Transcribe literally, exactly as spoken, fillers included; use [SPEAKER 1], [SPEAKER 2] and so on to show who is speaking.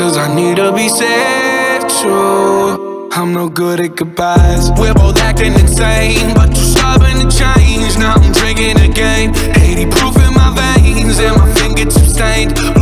[SPEAKER 1] cause I need to be saved too. I'm no good at goodbyes. We're both acting insane, but too stubborn to change. Now I'm drinking again, eighty proof in my veins and my fingertips stained.